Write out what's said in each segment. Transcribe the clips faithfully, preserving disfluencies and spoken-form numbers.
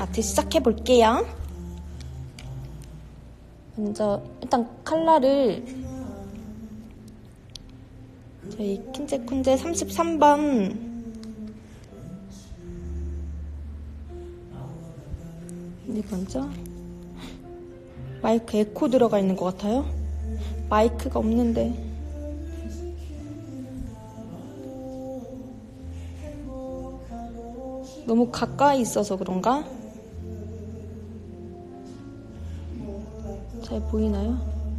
아트 시작해 볼게요. 먼저 일단 컬러를 저희 킨제쿤제 삼십삼 번 네, 먼저 마이크 에코 들어가 있는 것 같아요. 마이크가 없는데. 너무 가까이 있어서 그런가? 잘 보이나요?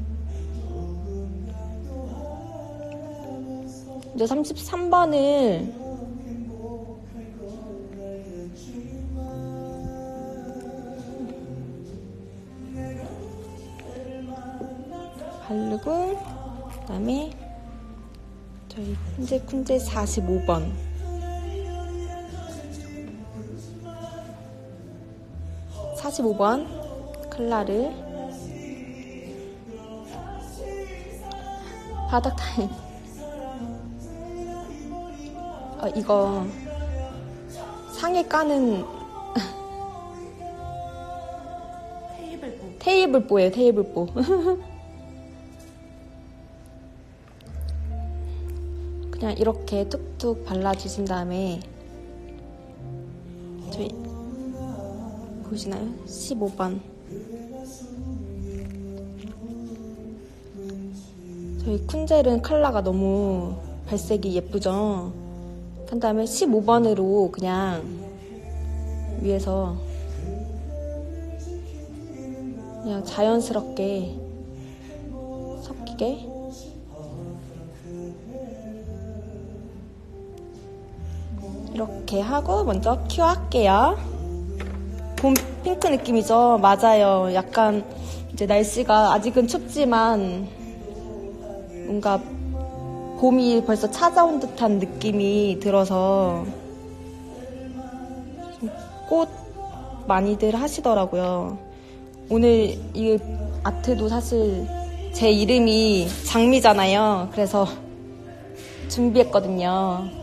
이제 삼십삼 번을 바르고, 그 다음에 저희 쿤제쿤제 사십오 번 사십오 번 컬러를 바닥 타임. 어, 이거 상에 까는 테이블보. 테이블보예요, 테이블보. 그냥 이렇게 툭툭 발라주신 다음에 저희 보시나요? 십오 번 저희 쿤젤은 컬러가 너무 발색이 예쁘죠? 한 다음에 십오 번으로 그냥 위에서 그냥 자연스럽게 섞이게 이렇게 하고 먼저 큐 할게요. 봄 핑크 느낌이죠? 맞아요. 약간 이제 날씨가 아직은 춥지만 뭔가 봄이 벌써 찾아온 듯한 느낌이 들어서 꽃 많이들 하시더라고요. 오늘 이 아트도 사실 제 이름이 장미잖아요. 그래서 준비했거든요.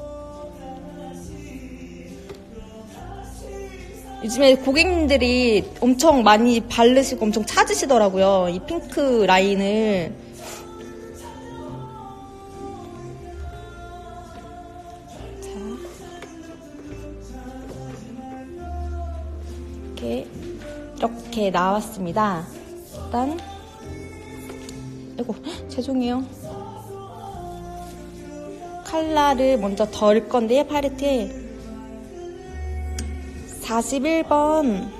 요즘에 고객님들이 엄청 많이 바르시고 엄청 찾으시더라고요. 이 핑크 라인을. 자, 이렇게 이렇게 나왔습니다. 일단 아이고 죄송해요. 컬러를 먼저 덜 건데요. 팔레트에 사십일 번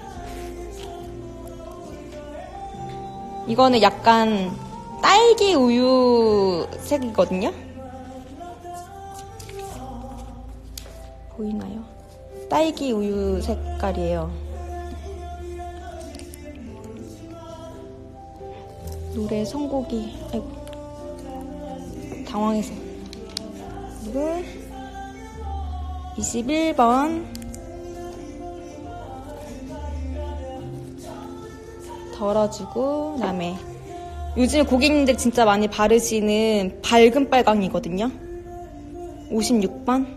이거는 약간 딸기 우유 색이거든요. 보이나요? 딸기 우유 색깔이에요. 노래 선곡이 아이고 당황해서. 그리고 이십일 번 덜어주고, 그 다음에 요즘 고객님들 진짜 많이 바르시는 밝은 빨강이거든요. 오십육 번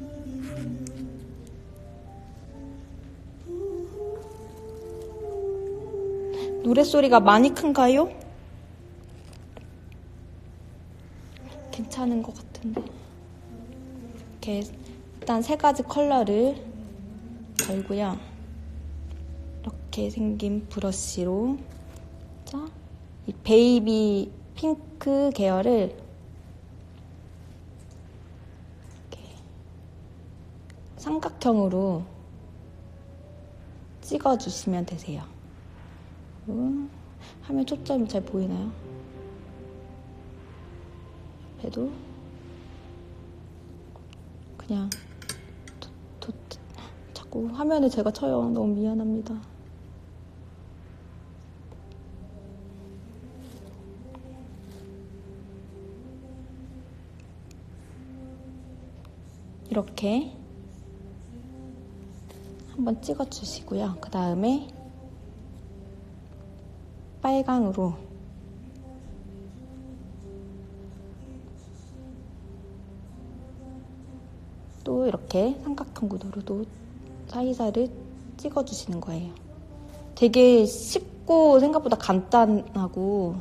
노랫소리가 많이 큰가요? 괜찮은 것 같은데. 이렇게 일단 세 가지 컬러를 걸고요. 이렇게 생긴 브러쉬로 자, 이 베이비 핑크 계열을 이렇게 삼각형으로 찍어주시면 되세요. 화면 초점이 잘 보이나요? 옆에도 그냥 도, 도, 자꾸 화면에 제가 쳐요. 너무 미안합니다. 이렇게 한번 찍어주시고요. 그 다음에 빨강으로 또 이렇게 삼각형 구도로도 사이사이를 찍어주시는 거예요. 되게 쉽고 생각보다 간단하고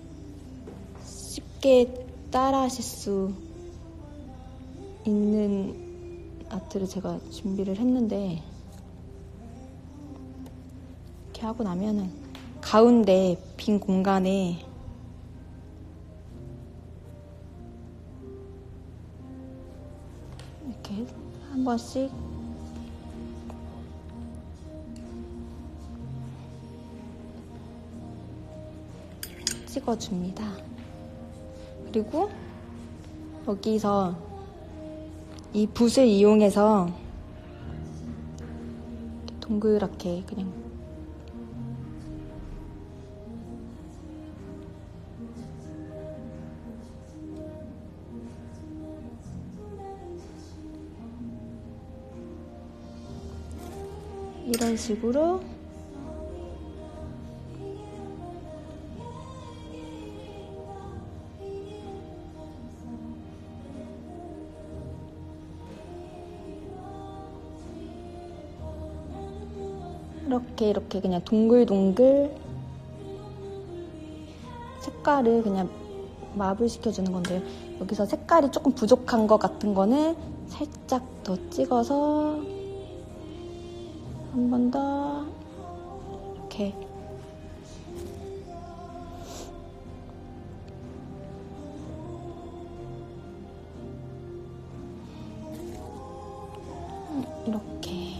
쉽게 따라 하실 수 있는 아트를 제가 준비를 했는데, 이렇게 하고 나면은 가운데 빈 공간에 이렇게 한 번씩 찍어줍니다. 그리고 여기서 이 붓을 이용해서 동그랗게 그냥 이런 식으로 이렇게 이렇게 그냥 동글동글 색깔을 그냥 마블 시켜주는 건데요. 여기서 색깔이 조금 부족한 것 같은 거는 살짝 더 찍어서 한 번 더 이렇게 이렇게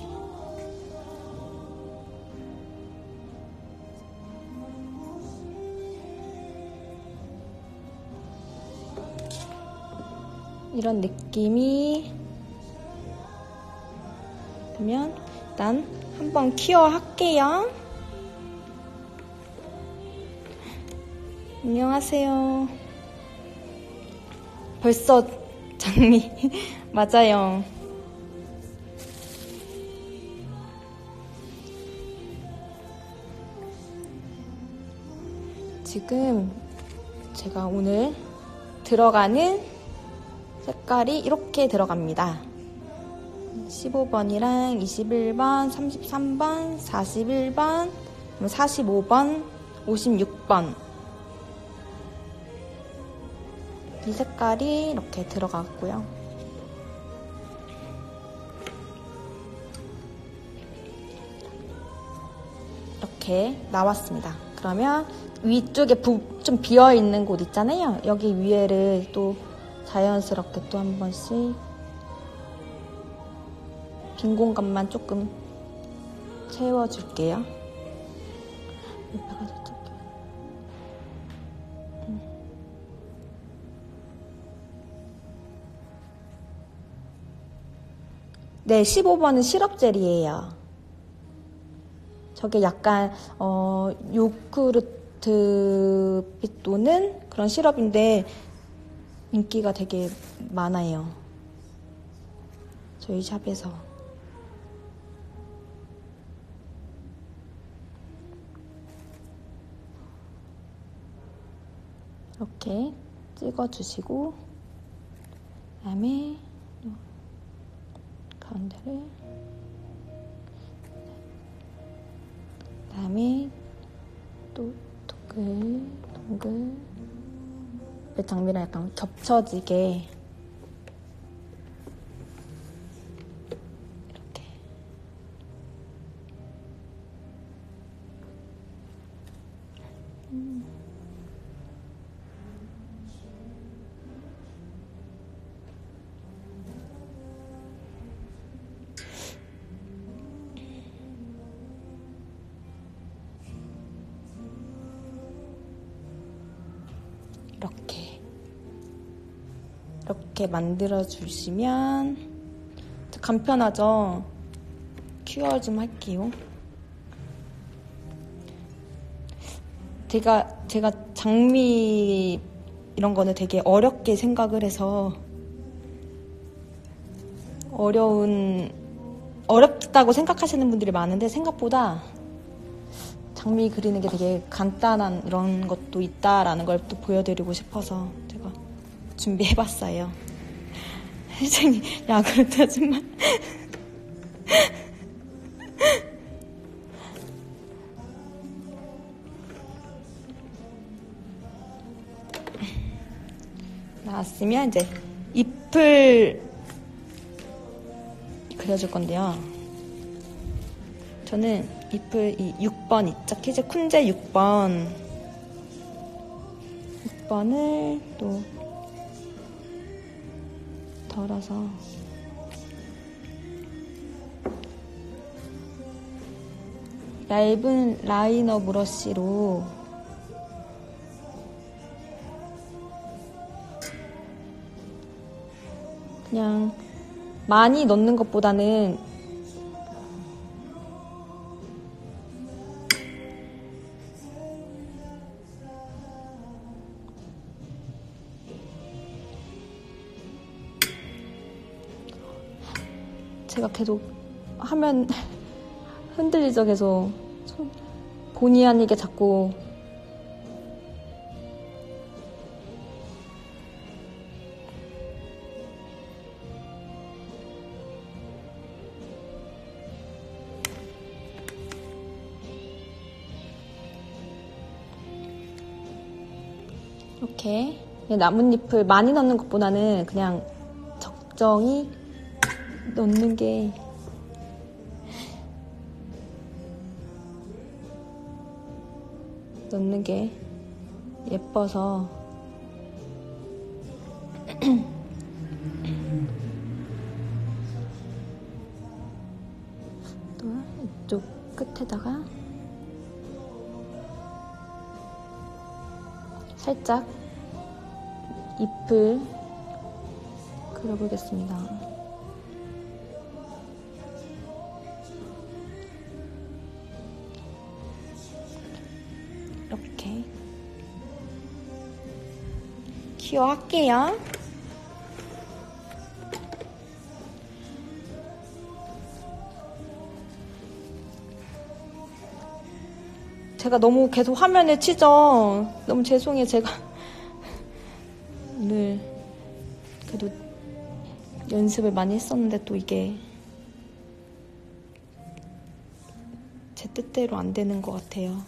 이런 느낌이 되면 일단 한번 큐어 할게요. 안녕하세요. 벌써 장미 맞아요. 지금 제가 오늘 들어가는 색깔이 이렇게 들어갑니다. 십오 번이랑 이십일 번, 삼십삼 번, 사십일 번, 사십오 번, 오십육 번 이 색깔이 이렇게 들어갔고요. 이렇게 나왔습니다. 그러면 위쪽에 부, 좀 비어있는 곳 있잖아요. 여기 위에를 또 자연스럽게 또 한 번씩 빈 공간만 조금 채워줄게요. 네, 십오 번은 시럽젤이에요. 저게 약간 어, 요구르트 빛 도는 그런 시럽인데 인기가 되게 많아요. 저희 샵에서. 이렇게 찍어주시고 그다음에 가운데를 그다음에 또 동글 동글 장미랑 약간 겹쳐지게 이렇게 음. 이렇게 이렇게 만들어 주시면 간편하죠? 큐어 좀 할게요. 제가 제가 장미 이런 거는 되게 어렵게 생각을 해서 어려운 어렵다고 생각하시는 분들이 많은데 생각보다 장미 그리는 게 되게 간단한 이런 것도 있다라는 걸 또 보여드리고 싶어서 제가 준비해봤어요. 실장님 야구르트 아줌마 있으면 이제 잎을 그려줄 건데요. 저는 잎을 이 육 번 있죠? 키즈 쿤제 육 번 육 번을 또 덜어서 얇은 라이너 브러쉬로 그냥 많이 넣는 것보다는 제가 계속 하면 흔들리죠, 계속. 본의 아니게 자꾸. 이렇게 나뭇잎을 많이 넣는 것보다는 그냥 적정히 넣는 게 넣는 게 예뻐서 또 이쪽 끝에다가 살짝 잎을 그려보겠습니다. 이렇게 큐어 할게요. 제가 너무 계속 화면에 치죠. 너무 죄송해요. 제가 오늘 그래도 연습을 많이 했었는데 또 이게 제 뜻대로 안 되는 것 같아요.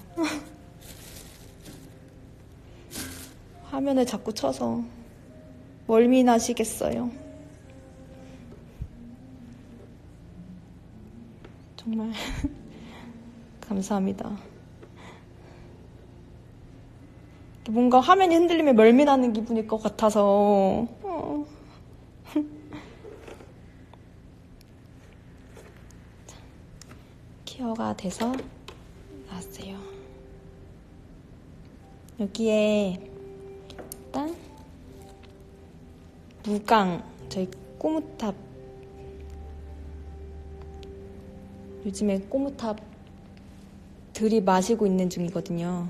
화면을 자꾸 쳐서 멀미 나시겠어요. 정말 감사합니다. 뭔가 화면이 흔들리면 멀미 나는 기분일 것 같아서 어. 케어가 돼서 나왔어요. 여기에 일단 무강, 저희 꼬무탑, 요즘에 꼬무탑 들이마시고 있는 중이거든요.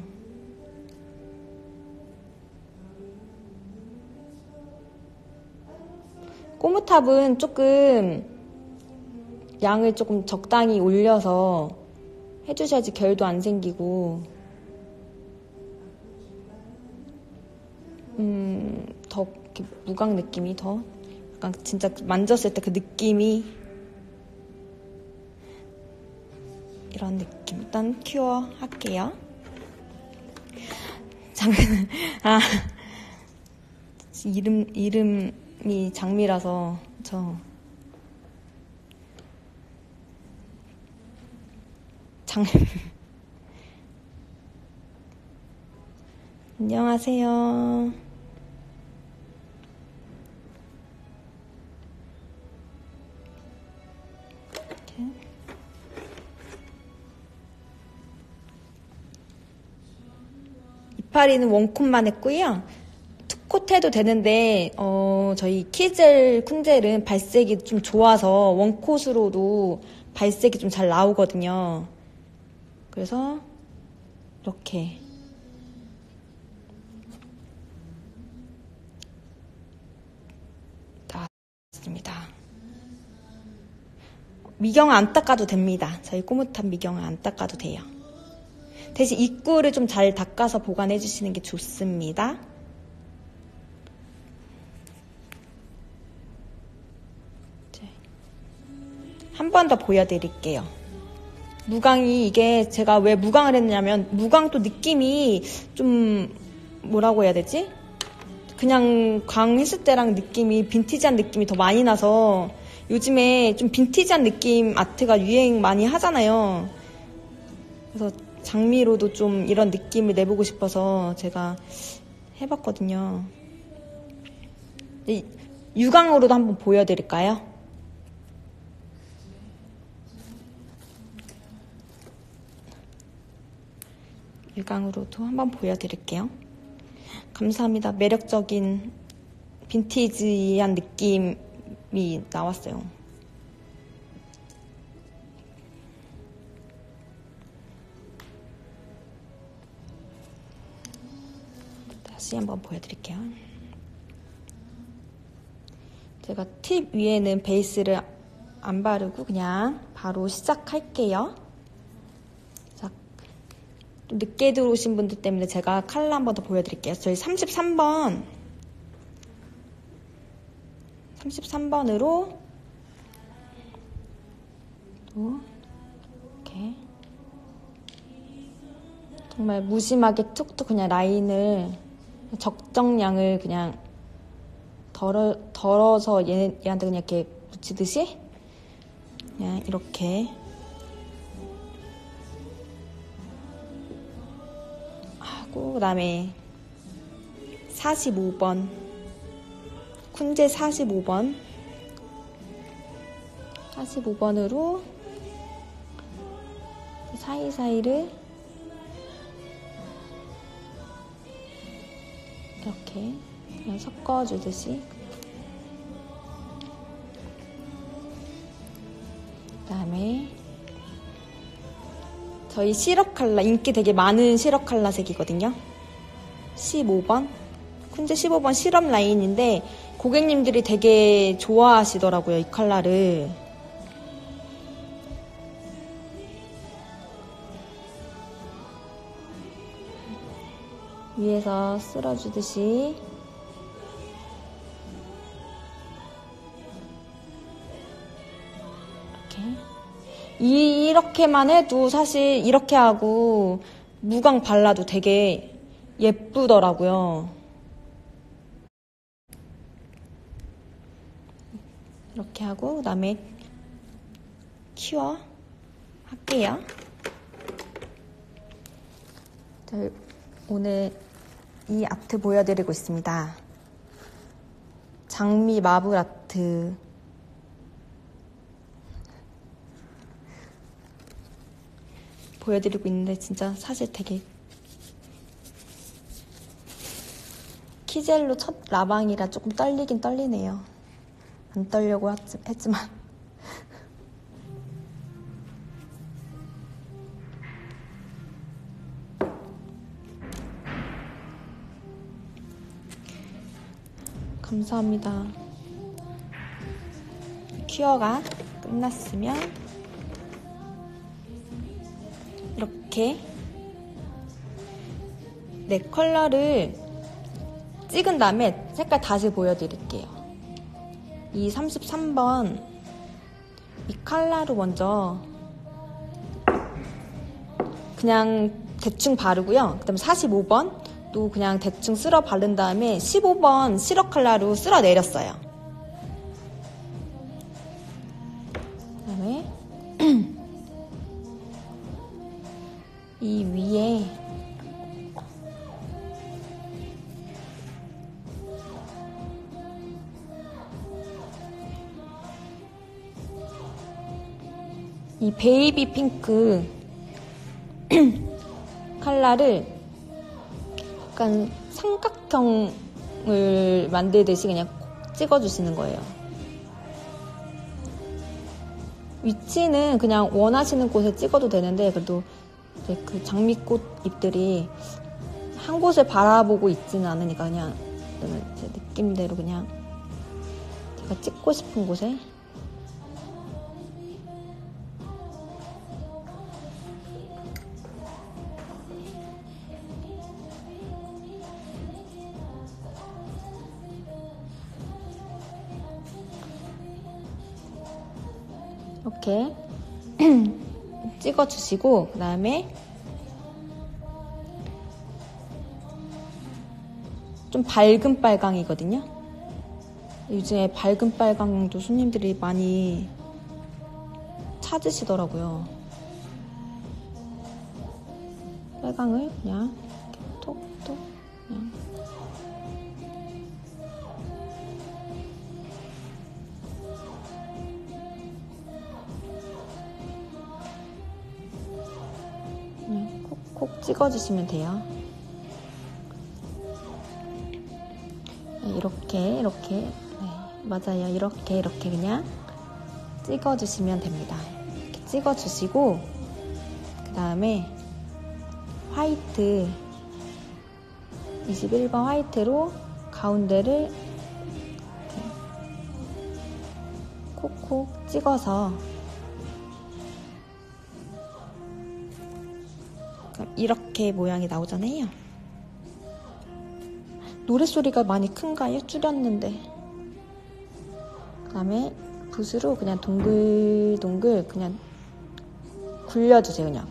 꼬무탑은 조금 양을 조금 적당히 올려서 해주셔야지 결도 안 생기고 음, 더 이렇게 무광 느낌이 더 약간 진짜 만졌을 때 그 느낌이 이런 느낌. 일단 큐어 할게요. 장미 아 이름 이름이 장미라서 저 장 안녕하세요. 이렇게. 이파리는 원콧만 했고요. 투콧 해도 되는데 어, 저희 키젤 쿤젤은 발색이 좀 좋아서 원콧으로도 발색이 좀 잘 나오거든요. 그래서 이렇게 나왔습니다. 미경을 안 닦아도 됩니다. 저희 꼬무탑 미경을 안 닦아도 돼요. 대신 입구를 좀 잘 닦아서 보관해 주시는 게 좋습니다. 한 번 더 보여드릴게요. 무광이 이게 제가 왜 무광을 했냐면 무광 또 느낌이 좀 뭐라고 해야 되지? 그냥 광했을 때랑 느낌이 빈티지한 느낌이 더 많이 나서 요즘에 좀 빈티지한 느낌 아트가 유행 많이 하잖아요. 그래서 장미로도 좀 이런 느낌을 내보고 싶어서 제가 해봤거든요. 유광으로도 한번 보여드릴까요? 유광으로도 한번 보여드릴게요. 감사합니다. 매력적인 빈티지한 느낌이 나왔어요. 다시 한번 보여드릴게요. 제가 팁 위에는 베이스를 안 바르고 그냥 바로 시작할게요. 자, 좀 늦게 들어오신 분들 때문에 제가 컬러 한 번 더 보여드릴게요. 저희 삼십삼 번 삼십삼 번으로 또 이렇게 정말 무심하게 툭툭 그냥 라인을 적정량을 그냥 덜어, 덜어서 얘, 얘한테 그냥 이렇게 묻히듯이 그냥 이렇게 하고, 그 다음에 사십오 번 쿤제 사십오 번 사십오 번으로 사이사이를 이렇게 그냥 섞어주듯이, 그 다음에 저희 시럽 컬러, 인기 되게 많은 시럽 컬러 색이거든요. 십오 번 쿤제 십오 번 시럽 라인인데 고객님들이 되게 좋아하시더라고요, 이 컬러를. 위에서 쓸어주듯이 이렇게. 이렇게만 해도 사실 이렇게 하고 무광 발라도 되게 예쁘더라고요. 이렇게 하고 그 다음에 큐어 할게요. 오늘 이 아트 보여드리고 있습니다. 장미 마블 아트. 보여드리고 있는데 진짜 사실 되게 키젤로 첫 라방이라 조금 떨리긴 떨리네요. 안 떨려고 했지만 감사합니다. 큐어가 끝났으면 이렇게 네 컬러를 찍은 다음에 색깔 다시 보여드릴게요. 이 삼십삼 번 이 컬러로 먼저 그냥 대충 바르고요. 그 다음에 사십오 번 또 그냥 대충 쓸어 바른 다음에 십오 번 시럽 컬러로 쓸어 내렸어요. 그 다음에 이 위에 이 베이비 핑크 컬러를 약간 삼각형을 만들듯이 그냥 찍어주시는 거예요. 위치는 그냥 원하시는 곳에 찍어도 되는데 그래도 이제 그 장미꽃 잎들이 한 곳을 바라보고 있지는 않으니까 그냥 제 느낌대로 그냥 제가 찍고 싶은 곳에 이렇게 찍어주시고 그 다음에 좀 밝은 빨강이거든요. 요즘에 밝은 빨강도 손님들이 많이 찾으시더라고요. 빨강을 그냥 이렇게 톡톡 그냥 그냥 콕콕 찍어주시면 돼요. 네, 이렇게 이렇게 네, 맞아요. 이렇게 이렇게 그냥 찍어주시면 됩니다. 이렇게 찍어주시고 그 다음에 화이트 이십일 번 화이트로 가운데를 콕콕 찍어서 이렇게 모양이 나오잖아요. 노랫소리가 많이 큰가요? 줄였는데. 그 다음에 붓으로 그냥 동글동글 그냥 굴려주세요. 그냥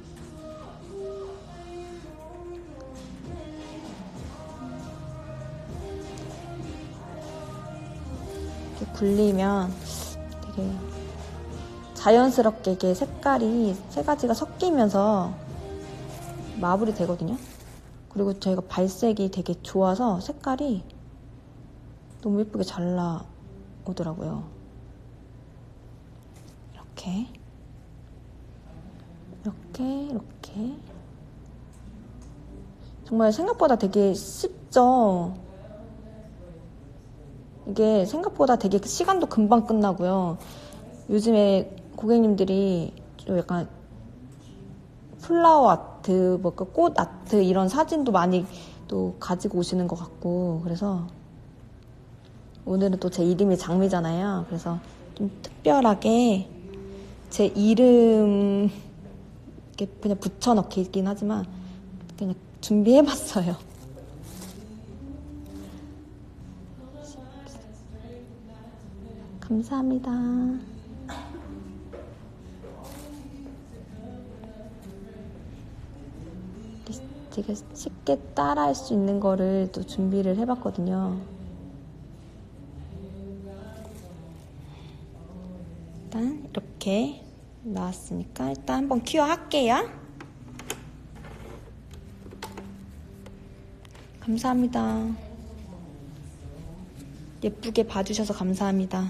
이렇게 굴리면 되게 자연스럽게 이게 색깔이 세 가지가 섞이면서 마블이 되거든요. 그리고 저희가 발색이 되게 좋아서 색깔이 너무 예쁘게 잘 나오더라고요. 이렇게 이렇게 이렇게 정말 생각보다 되게 쉽죠? 이게 생각보다 되게 시간도 금방 끝나고요. 요즘에 고객님들이 좀 약간 플라워 아트, 뭐 꽃 아트 이런 사진도 많이 또 가지고 오시는 것 같고, 그래서 오늘은 또 제 이름이 장미잖아요. 그래서 좀 특별하게 제 이름 이렇게 그냥 붙여넣기긴 하지만 그냥 준비해봤어요. 감사합니다. 되게 쉽게 따라할 수 있는 거를 또 준비를 해봤거든요. 일단 이렇게 나왔으니까 일단 한번 큐어 할게요. 감사합니다. 예쁘게 봐주셔서 감사합니다.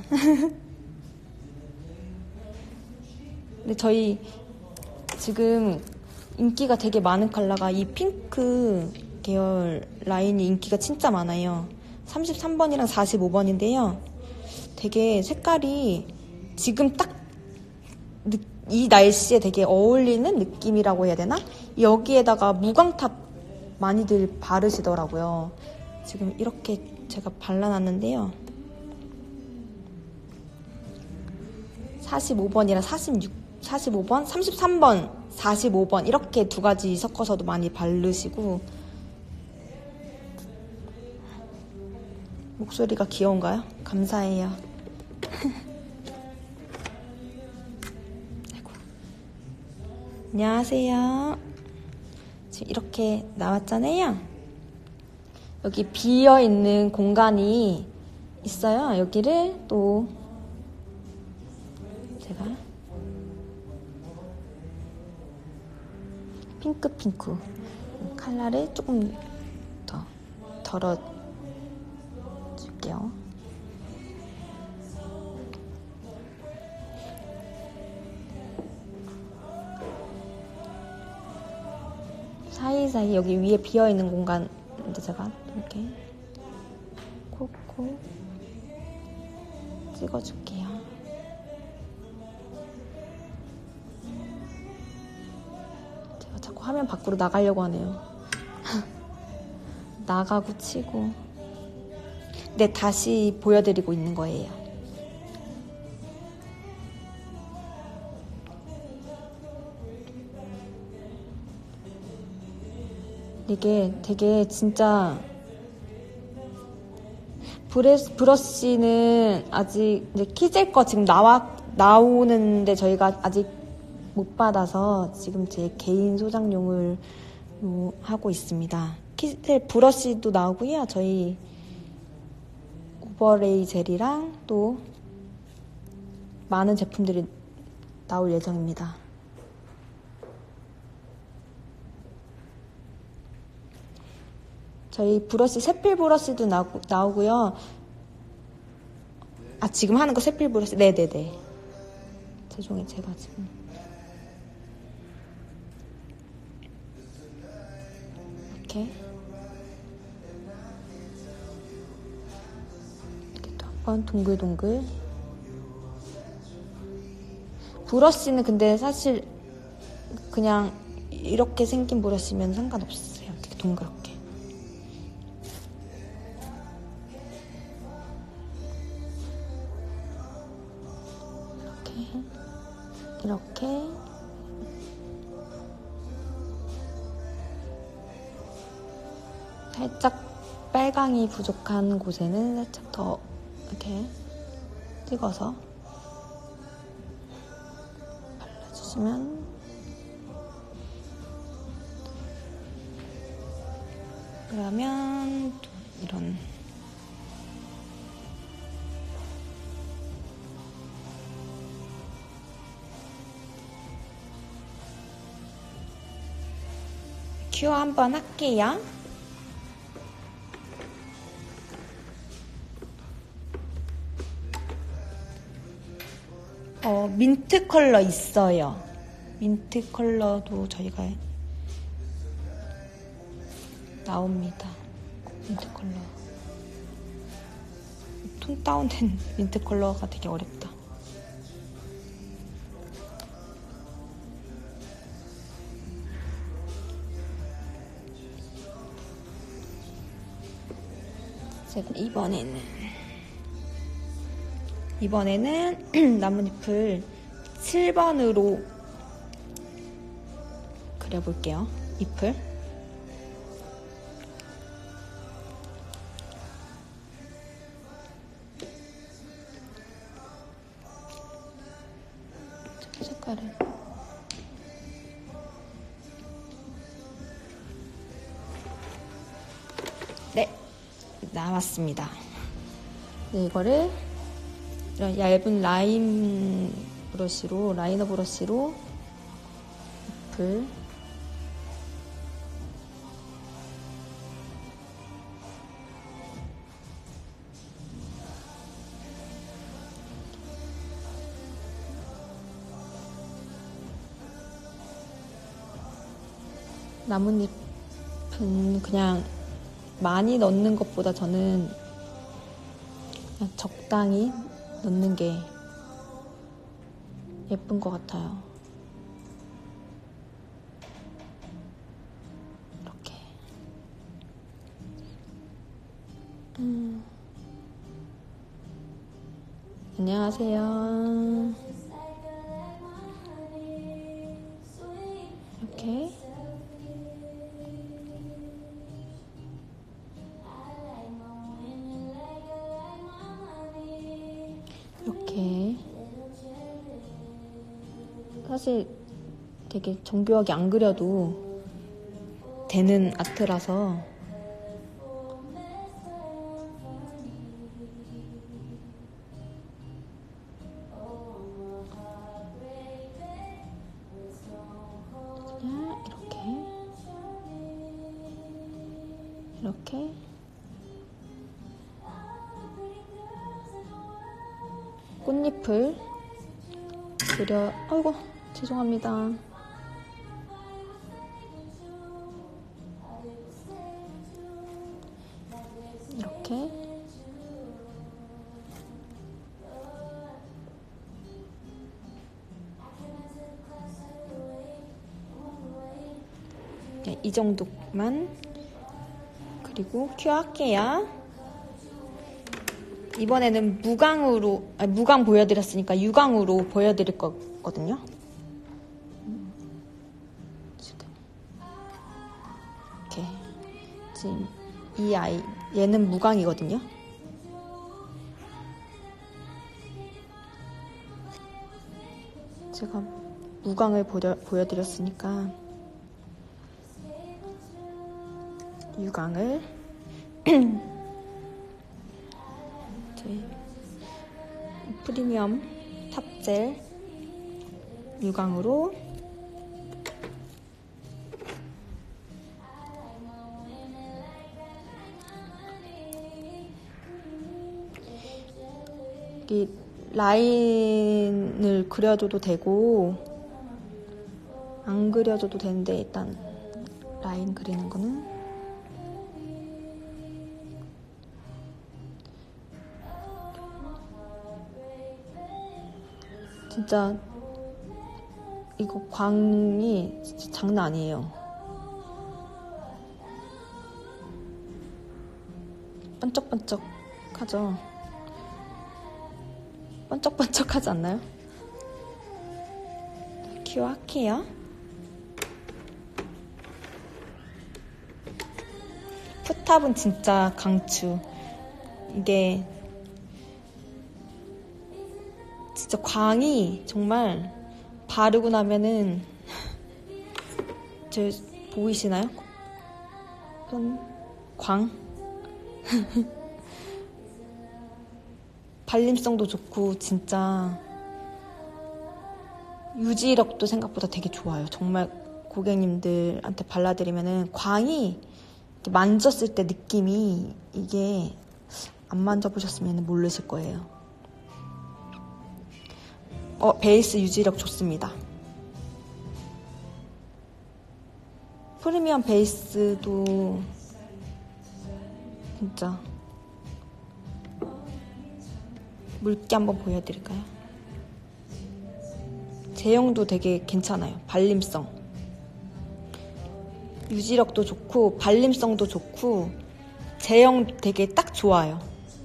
근데 저희 지금 인기가 되게 많은 컬러가 이 핑크 계열 라인이 인기가 진짜 많아요. 삼십삼 번이랑 사십오 번인데요. 되게 색깔이 지금 딱 이 날씨에 되게 어울리는 느낌이라고 해야 되나? 여기에다가 무광탑 많이들 바르시더라고요. 지금 이렇게 제가 발라놨는데요. 사십오 번이랑 사십육, 사십오 번, 삼십삼 번, 사십오 번 이렇게 두 가지 섞어서도 많이 바르시고. 목소리가 귀여운가요? 감사해요. 아이고. 안녕하세요. 지금 이렇게 나왔잖아요. 여기 비어있는 공간이 있어요. 여기를 또 제가 핑크 핑크 컬러를 조금 더 덜어 줄게요. 사이사이 여기 위에 비어있는 공간 이제 제가 이렇게 콕콕 찍어줄게요. 제가 자꾸 화면 밖으로 나가려고 하네요. 나가고 치고. 네, 다시 보여드리고 있는 거예요. 이게 되게 진짜 브레스, 브러쉬는 아직 이제 키질 거 지금 나와, 나오는데 저희가 아직 못 받아서 지금 제 개인 소장용을 하고 있습니다. 피셀 브러쉬도 나오고요. 저희 오버레이 젤이랑 또 많은 제품들이 나올 예정입니다. 저희 브러쉬 세필 브러쉬도 나오, 나오고요. 아, 지금 하는 거 세필 브러쉬? 네네네. 죄송해요, 제가 지금. 이렇게. 이렇게 또 한 번 동글동글. 브러쉬는 근데 사실 그냥 이렇게 생긴 브러쉬면 상관없어요. 이렇게 동그랗게. 이렇게 살짝 빨강이 부족한 곳에는 살짝 더 이렇게 찍어서 발라주시면 그러면 또 이런 큐어 한번 할게요. 어, 민트 컬러 있어요. 민트 컬러도 저희가 나옵니다. 민트 컬러. 톤 다운된 민트 컬러가 되게 어렵다. 이번에는 이번에는 나뭇잎을 칠 번으로 그려볼게요. 잎을 색깔을 네, 나왔습니다. 네, 이거를 이런 얇은 라인 브러쉬로, 라이너 브러쉬로 잎을 나뭇잎은 그냥 많이 넣는 것보다 저는 그냥 적당히 넣는 게 예쁜 것 같아요. 이렇게. 음. 안녕하세요. 이렇게. 이렇게 사실 되게 정교하게 안 그려도 되는 아트라서 그냥 이렇게 이렇게 꽃잎을 그려, 아이고, 죄송합니다. 이렇게. 네, 이 정도만. 그리고 큐 할게요. 이번에는 무광으로, 아니, 무광 보여드렸으니까 유광으로 보여드릴 거거든요. 지금 이렇게 지금 이 아이 얘는 무광이거든요. 제가 무광을 보여, 보여드렸으니까 유광을 저희 프리미엄 탑젤 유광으로 이 라인을 그려줘도 되고 안 그려줘도 되는데 일단 라인 그리는 거는 진짜 이거 광이 진짜 장난 아니에요. 번쩍번쩍 하죠. 번쩍번쩍 하지 않나요? 큐 할게요. 푸탑은 진짜 강추. 이게 진짜 광이 정말 바르고 나면은 저 보이시나요? 이런 광? 발림성도 좋고 진짜 유지력도 생각보다 되게 좋아요. 정말 고객님들한테 발라드리면은 광이 만졌을 때 느낌이 이게 안 만져보셨으면 모르실 거예요. 어, 베이스 유지력 좋습니다. 프리미엄 베이스도 진짜 물기 한번 보여드릴까요? 제형도 되게 괜찮아요. 발림성. 유지력도 좋고 발림성도 좋고 제형 되게 딱 좋아요.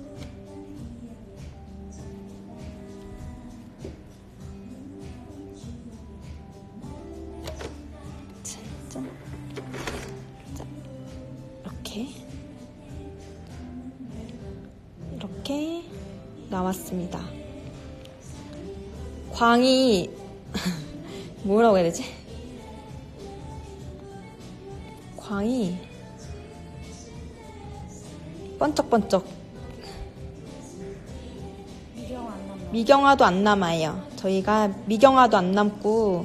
짠. 짠. 이렇게 이렇게 나왔습니다. 광이 뭐라고 해야 되지? 광이 번쩍번쩍. 미경화 안 남나? 미경화도 안 남아요. 저희가 미경화도 안 남고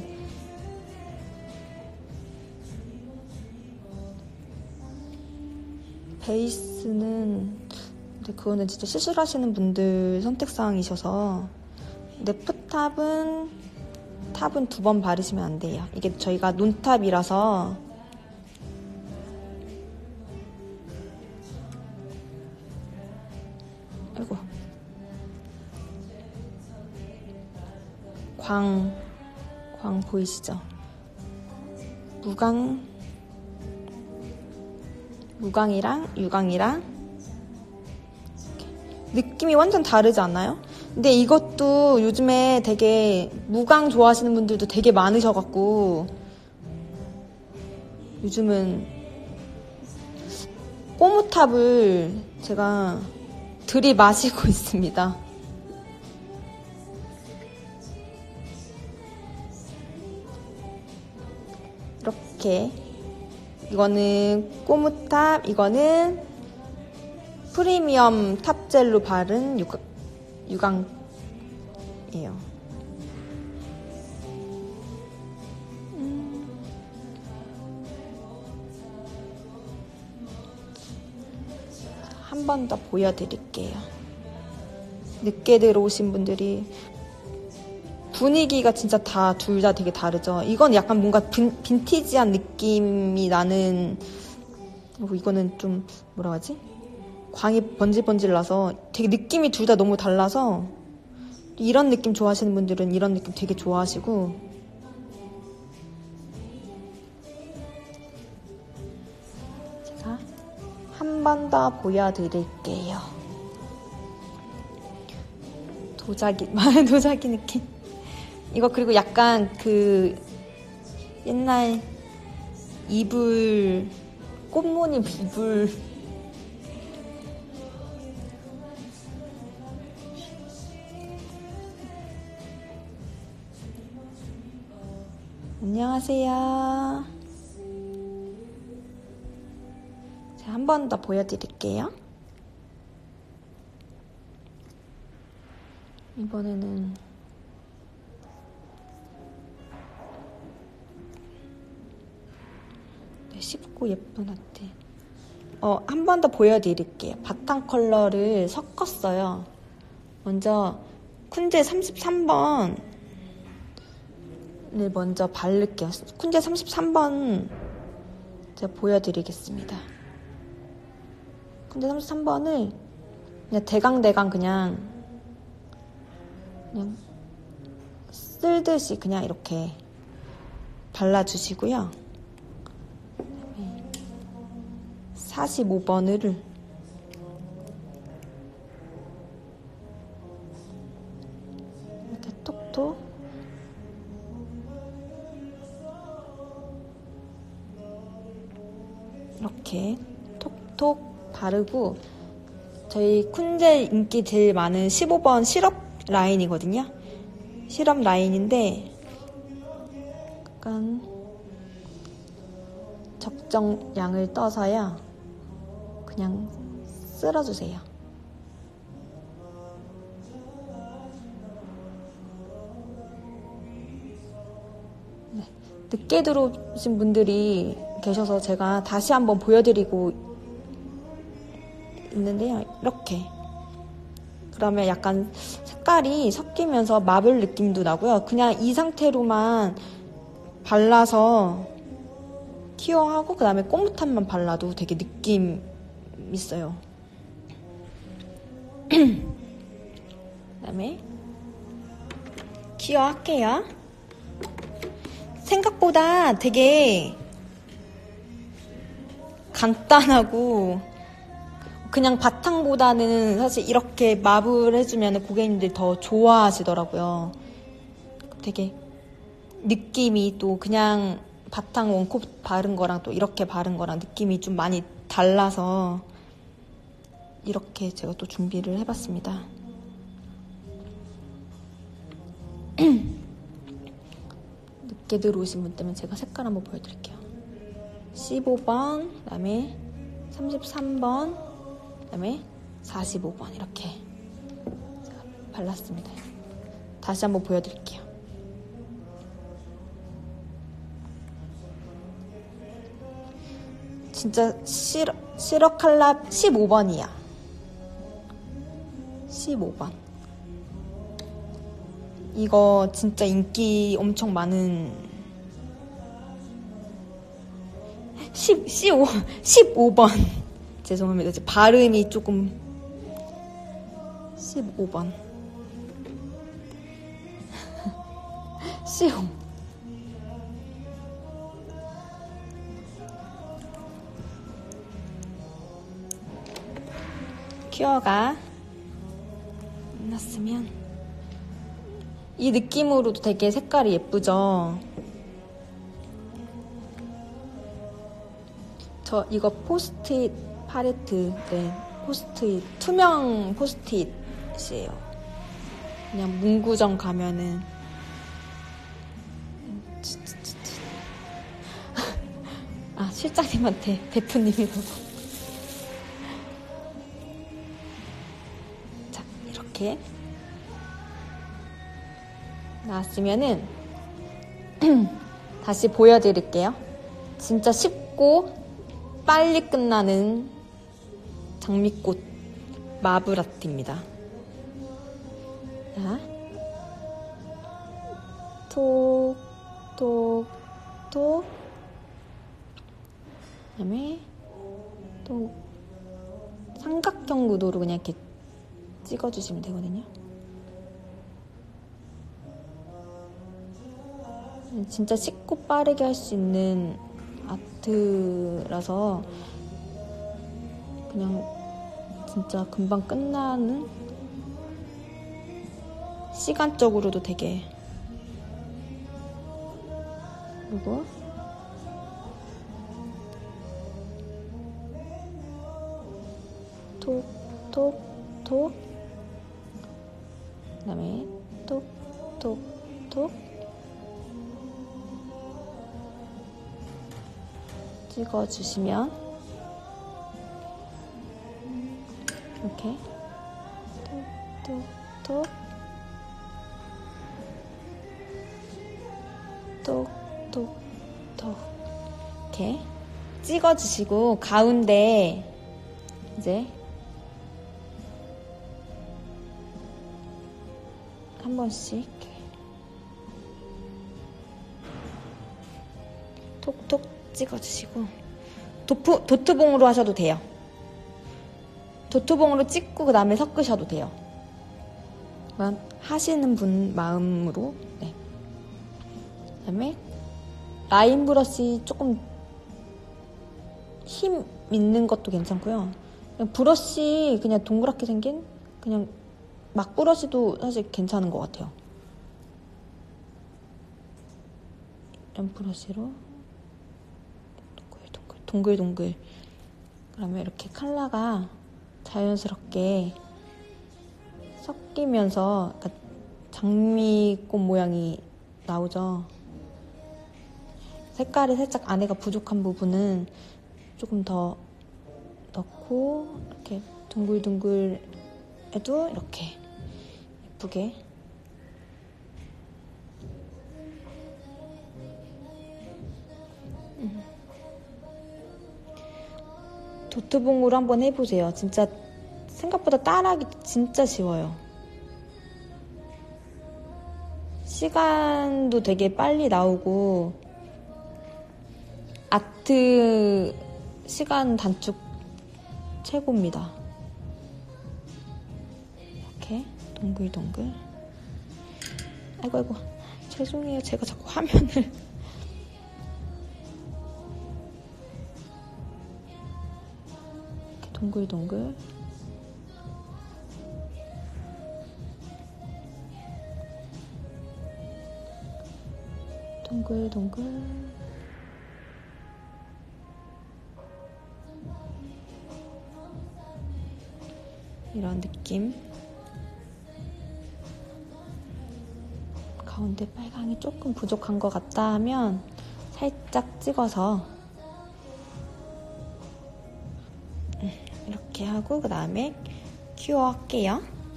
베이스는 근데 그거는 진짜 시술하시는 분들 선택사항이셔서 근데 푸탑은 탑은 두 번 바르시면 안 돼요. 이게 저희가 논탑이라서 아이고 광, 광 보이시죠? 무광 무광이랑 유광이랑 느낌이 완전 다르지 않나요? 근데 이것도 요즘에 되게 무광 좋아하시는 분들도 되게 많으셔갖고 요즘은 꼬무탑을 제가 들이마시고 있습니다. 이렇게 이거는 꼬무탑, 이거는 프리미엄 탑젤로 바른 유광, 유광이에요. 음. 한 번 더 보여드릴게요. 늦게 들어오신 분들이 분위기가 진짜 다 둘 다 되게 다르죠. 이건 약간 뭔가 빈, 빈티지한 느낌이 나는 그리고 이거는 좀 뭐라 하지? 광이 번질번질 나서 되게 느낌이 둘 다 너무 달라서 이런 느낌 좋아하시는 분들은 이런 느낌 되게 좋아하시고 제가 한 번 더 보여드릴게요. 도자기, 도자기 느낌. 이거 그리고 약간 그 옛날 이불 꽃무늬 이불 안녕하세요. 한 번 더 보여드릴게요. 이번에는 네, 쉽고 예쁜 아트. 어, 한 번 더 보여드릴게요. 바탕 컬러를 섞었어요. 먼저 쿤제 삼십삼 번을 먼저 바를게요. 쿤제 삼십삼 번 제가 보여드리겠습니다. 쿤제 삼십삼 번을 그냥 대강대강 그냥 그냥 쓸듯이 그냥 이렇게 발라주시고요. 사십오 번을 이렇게 톡톡 이렇게 톡톡 바르고, 저희 쿤제 인기 제일 많은 십오 번 시럽 라인이거든요. 시럽 라인인데 약간 적정량을 떠서요. 그냥 쓸어주세요. 네. 늦게 들어오신 분들이 계셔서 제가 다시 한번 보여드리고 있는데요. 이렇게. 그러면 약간 색깔이 섞이면서 마블 느낌도 나고요. 그냥 이 상태로만 발라서 키워하고 그 다음에 꼬무탄만 발라도 되게 느낌 있어요. 그 다음에 키워할게요. 생각보다 되게 간단하고 그냥 바탕보다는 사실 이렇게 마블 해주면 고객님들이 더 좋아하시더라고요. 되게 느낌이 또 그냥 바탕 원콧 바른 거랑 또 이렇게 바른 거랑 느낌이 좀 많이 달라서 이렇게 제가 또 준비를 해봤습니다. 늦게 들어오신 분 때문에 제가 색깔 한번 보여드릴게요. 십오 번, 그 다음에 삼십삼 번, 그 다음에 사십오 번 이렇게 제가 발랐습니다. 다시 한번 보여드릴게요. 진짜 시러, 시러 칼라 십오 번이야. 십오 번. 이거 진짜 인기 엄청 많은 십, 십오, 십오 번. 죄송합니다. 발음이 조금 십오 번. 십오. 큐어가 끝났으면 이 느낌으로도 되게 색깔이 예쁘죠? 저 이거 포스트잇 팔레트, 네, 포스트잇, 투명 포스트잇이에요. 그냥 문구점 가면은 아, 실장님한테 대표님이라고. 자, 이렇게 나왔으면은 다시 보여드릴게요. 진짜 쉽고 빨리 끝나는 장미꽃 마블 아트입니다. 자, 톡, 톡, 톡. 그 다음에 또 삼각형 구도로 그냥 이렇게 찍어주시면 되거든요. 진짜 쉽고 빠르게 할 수 있는 아트라서 그냥 진짜 금방 끝나는, 시간적으로도 되게, 그리고 톡, 톡, 톡, 그 다음에 톡, 톡, 톡 찍어주시면 이렇게 톡톡톡 톡톡톡 이렇게 찍어주시고 가운데 이제 한 번씩 이렇게 톡톡 찍어주시고 도프, 도트봉으로 하셔도 돼요. 도트봉으로 찍고 그 다음에 섞으셔도 돼요. 하시는 분 마음으로. 네. 그 다음에 라인 브러쉬 조금 힘 있는 것도 괜찮고요. 그냥 브러쉬 그냥 동그랗게 생긴 그냥 막 브러쉬도 사실 괜찮은 것 같아요. 이런 브러쉬로 동글동글 동글동글 그러면 이렇게 컬러가 자연스럽게 섞이면서 그러니까 장미꽃 모양이 나오죠. 색깔이 살짝 안에가 부족한 부분은 조금 더 넣고 이렇게 둥글둥글 해도 이렇게 예쁘게 음. 도트봉으로 한번 해보세요. 진짜 생각보다 따라하기 진짜 쉬워요. 시간도 되게 빨리 나오고 아트 시간 단축 최고입니다. 이렇게 동글동글. 아이고 아이고 죄송해요. 제가 자꾸 화면을 이렇게 동글동글. 동글동글. 이런 느낌. 가운데 빨강이 조금 부족한 것 같다 하면 살짝 찍어서 이렇게 하고 그 다음에 큐어 할게요.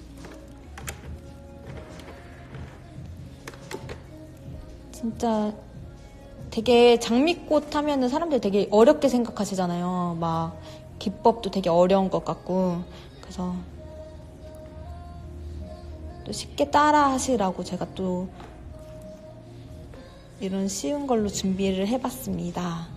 진짜 되게 장미꽃 하면은 사람들 되게 어렵게 생각하시잖아요. 막 기법도 되게 어려운 것 같고. 그래서 또 쉽게 따라 하시라고 제가 또 이런 쉬운 걸로 준비를 해봤습니다.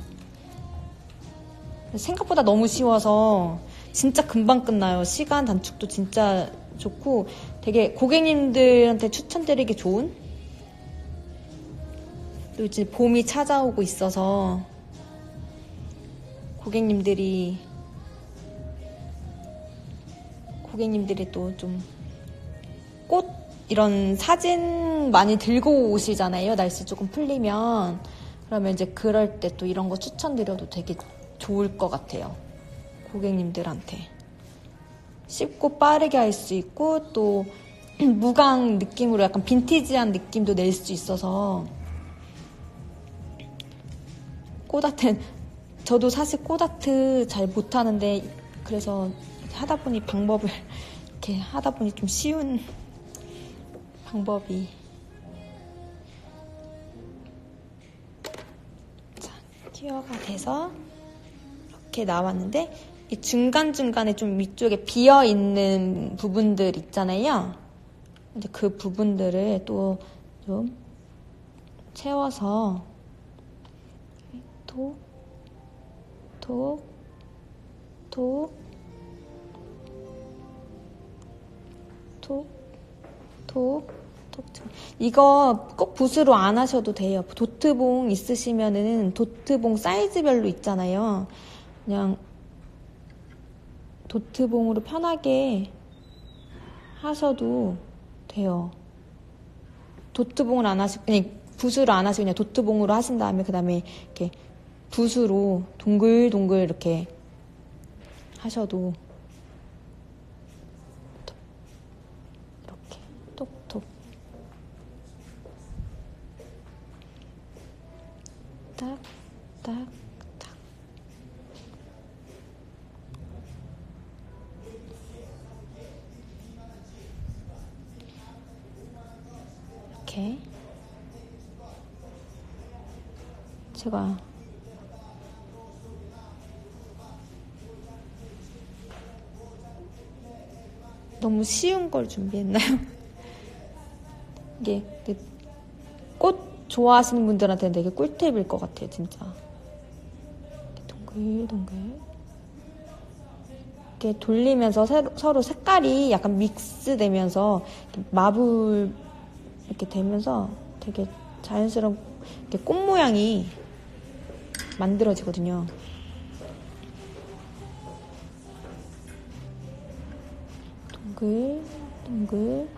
생각보다 너무 쉬워서 진짜 금방 끝나요. 시간 단축도 진짜 좋고 되게 고객님들한테 추천드리기 좋은. 또 이제 봄이 찾아오고 있어서 고객님들이 고객님들이 또 좀 꽃 이런 사진 많이 들고 오시잖아요. 날씨 조금 풀리면. 그러면 이제 그럴 때 또 이런 거 추천드려도 되게 좋을 것 같아요. 고객님들한테. 쉽고 빠르게 할 수 있고 또 무광 느낌으로 약간 빈티지한 느낌도 낼 수 있어서 꽃아트, 저도 사실 꽃아트 잘 못하는데 그래서 하다 보니 방법을 이렇게 하다 보니 좀 쉬운 방법이. 자, 큐어가 돼서 이렇게 나왔는데 이 중간중간에 좀 위쪽에 비어있는 부분들 있잖아요. 이제 그 부분들을 또 좀 채워서 톡, 톡, 톡, 톡, 톡, 톡. 이거 꼭 붓으로 안 하셔도 돼요. 도트봉 있으시면은 도트봉 사이즈별로 있잖아요. 그냥 도트봉으로 편하게 하셔도 돼요. 도트봉을 안 하시고 그냥 붓으로 안 하시고 그냥 도트봉으로 하신 다음에 그 다음에 이렇게 붓으로 동글동글 이렇게 하셔도 이렇게 톡톡 딱 딱 딱 이렇게 제가 너무 쉬운 걸 준비했나요? 이게 꽃 좋아하시는 분들한테는 되게 꿀팁일 것 같아요, 진짜. 이렇게 동글동글 이렇게 돌리면서 서로, 서로 색깔이 약간 믹스되면서 이렇게 마블 이렇게 되면서 되게 자연스러운 이렇게 꽃 모양이 만들어지거든요. 동글 동글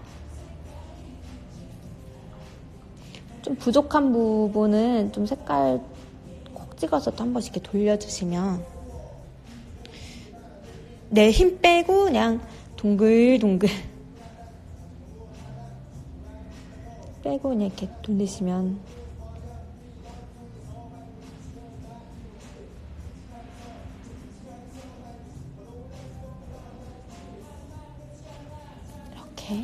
좀 부족한 부분은 좀 색깔 콕 찍어서 또 한 번씩 이렇게 돌려주시면 내 힘 빼고 그냥 동글동글 빼고 그냥 이렇게 돌리시면 이렇게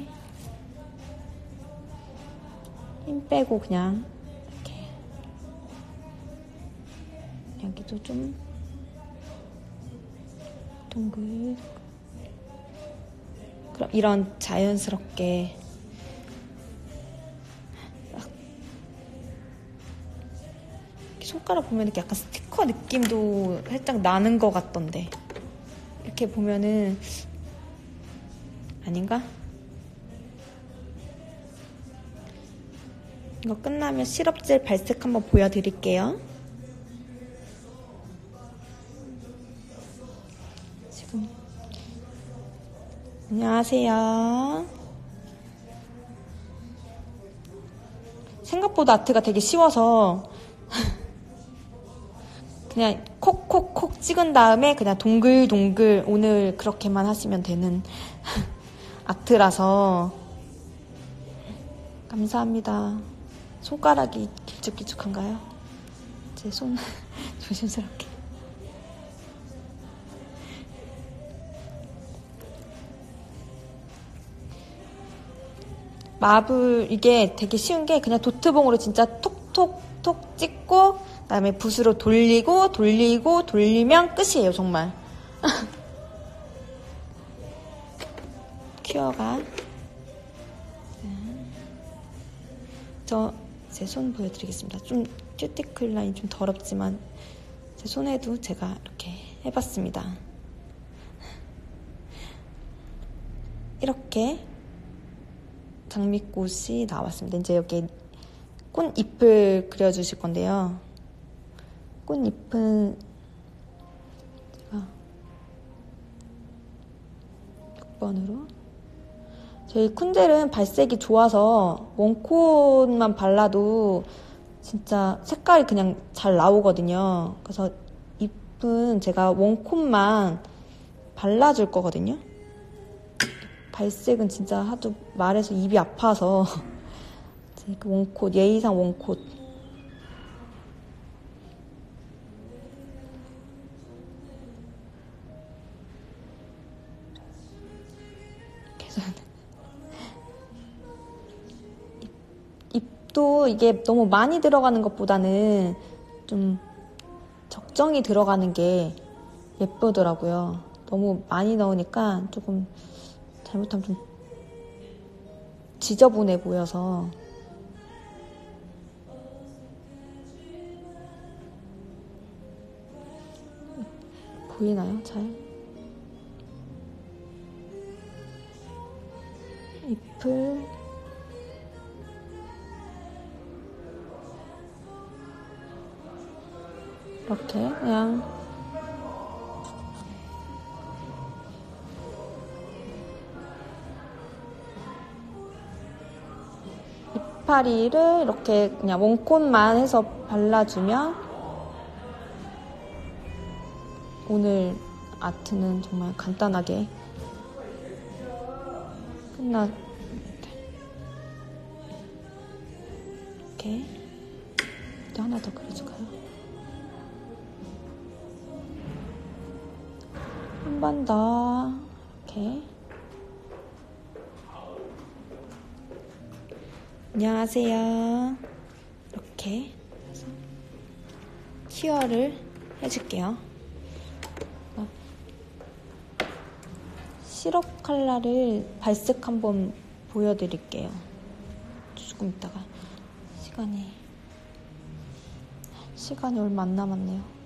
힘 빼고 그냥 이렇게 여기도 좀 동글 그럼 이런 자연스럽게 손가락 보면 이렇게 약간 스티커 느낌도 살짝 나는 것 같던데 이렇게 보면은 아닌가? 이거 끝나면 시럽젤 발색 한번 보여드릴게요. 지금 안녕하세요. 생각보다 아트가 되게 쉬워서 그냥 콕콕콕 찍은 다음에 그냥 동글동글 오늘 그렇게만 하시면 되는 아트라서 감사합니다. 손가락이 길쭉길쭉한가요? 제 손 조심스럽게. 마블 이게 되게 쉬운 게 그냥 도트봉으로 진짜 톡톡톡 찍고 그다음에 붓으로 돌리고 돌리고 돌리면 끝이에요. 정말. 큐어가 저 제 손 보여드리겠습니다. 좀 큐티클 라인 좀 더럽지만 제 손에도 제가 이렇게 해봤습니다. 이렇게 장미꽃이 나왔습니다. 이제 여기 꽃잎을 그려주실 건데요. 꽃잎은 제가 육 번으로 저희 쿤젤은 발색이 좋아서 원콧만 발라도 진짜 색깔이 그냥 잘 나오거든요. 그래서 잎은 제가 원콧만 발라줄 거거든요. 발색은 진짜 하도 말해서 입이 아파서 원콧, 예의상 원콧 계속 또 이게 너무 많이 들어가는 것보다는 좀 적정히 들어가는 게 예쁘더라고요. 너무 많이 넣으니까 조금 잘못하면 좀 지저분해 보여서 보이나요? 잘? 잎을 이렇게 그냥 이파리를 이렇게 그냥 원콧만 해서 발라주면 오늘 아트는 정말 간단하게 끝나. 이렇게 또 하나 더 그려줄까요? 한 번 더 이렇게 안녕하세요. 이렇게 해서 큐어를 해줄게요. 시럽 컬러를 발색 한번 보여드릴게요. 조금 있다가 시간이 시간이 얼마 안 남았네요.